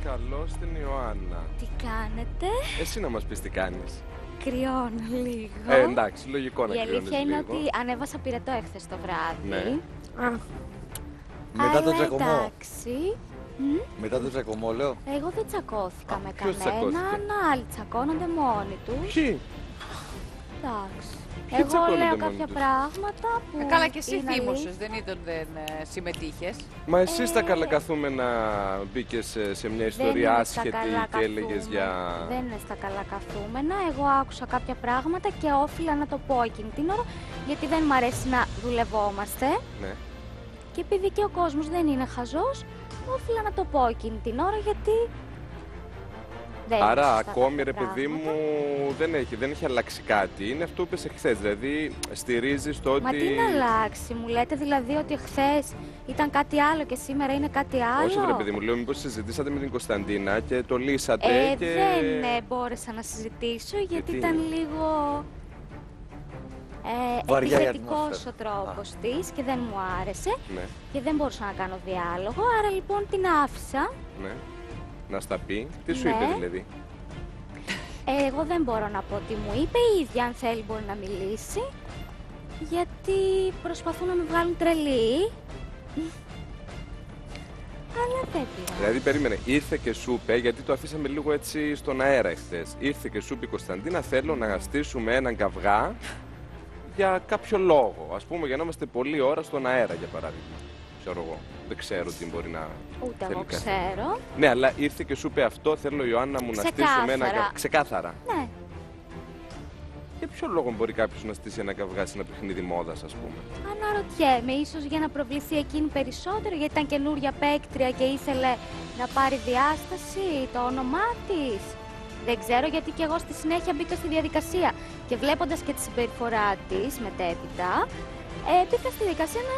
Καλώς την Ιωάννα. Τι κάνετε? Εσύ να μας πεις τι κάνεις. Κρυώνω λίγο. Εντάξει, λογικό να Η κρυώνεις αλήθεια είναι λίγο. ότι ανέβασα πυρετό εχθές το βράδυ. Ναι. Μετά το τσακωμό. Εντάξει. Μετά το τσακωμό, λέω. Εγώ δεν τσακώθηκα με ποιος κανέναν. τσακώθηκε? Άλλοι τσακώνονται μόνοι τους. Ποιοι? Εντάξει. Ποιοι Εγώ τσακώνονται λέω μόνοι κάποια τους? πράγματα που. Καλά και εσύ είναι θύμωσες, δεν συμμετείχες. Μα εσύ στα καλακαθούμενα μπήκες σε μια ιστορία στα άσχετη καλά και έλεγες για... Δεν είναι στα καλά καθούμενα. Εγώ άκουσα κάποια πράγματα και όφιλα να το πω εκείνη την ώρα, γιατί δεν μ' αρέσει να δουλευόμαστε. Ναι. Και επειδή και ο κόσμος δεν είναι χαζός, όφιλα να το πω εκείνη την ώρα, γιατί δεν είναι Άρα σωστά ακόμη κάποια ρε παιδί πράγματα. μου δεν έχει αλλάξει κάτι. Είναι αυτό που είπες εχθές, δηλαδή στηρίζεις το ότι... Μα τι να αλλάξει, μου λέτε δηλαδή ότι χθες ήταν κάτι άλλο και σήμερα είναι κάτι άλλο? Όχι ρε παιδί μου, λέω μήπως συζητήσατε με την Κωνσταντίνα και το λύσατε και... Δεν μπόρεσα να συζητήσω γιατί Γιατί? ήταν λίγο Βαριά η επιθετικός ατμόσφαιρα. ο τρόπος της και δεν μου άρεσε Ναι, και δεν μπορούσα να κάνω διάλογο, άρα λοιπόν την άφησα. ναι. Να στα πει. Τι σου Ναι. είπε δηλαδή? Εγώ δεν μπορώ να πω τι μου είπε, η ίδια αν θέλει μπορεί να μιλήσει, γιατί προσπαθούν να με βγάλουν τρελή. Αλλά δεν πειράζει. Δηλαδή περίμενε, ήρθε και σου είπε, γιατί το αφήσαμε λίγο έτσι στον αέρα εχθές. Ήρθε και σου είπε η Κωνσταντίνα, θέλω να στήσουμε έναν καυγά για κάποιο λόγο. Ας πούμε για να είμαστε πολλή ώρα στον αέρα για παράδειγμα. Ξέρω εγώ. Δεν ξέρω τι μπορεί να. Ούτε θέλει εγώ κάτι. ξέρω. Ναι, αλλά ήρθε και σου είπε αυτό, θέλω Ιωάννα μου να στήσουμε ένα καυγά. Ξεκάθαρα. Ναι. Για ποιο λόγο μπορεί κάποιο να στήσει ένα καυγά σε ένα παιχνίδι μόδας, ας πούμε? Αναρωτιέμαι, ίσως για να προβληθεί εκείνη περισσότερο, γιατί ήταν καινούρια παίκτρια και ήθελε να πάρει διάσταση το όνομά της. Δεν ξέρω, γιατί και εγώ στη συνέχεια μπήκα στη διαδικασία και βλέποντας και τη συμπεριφορά της μετέπειτα, μπήκα στη διαδικασία να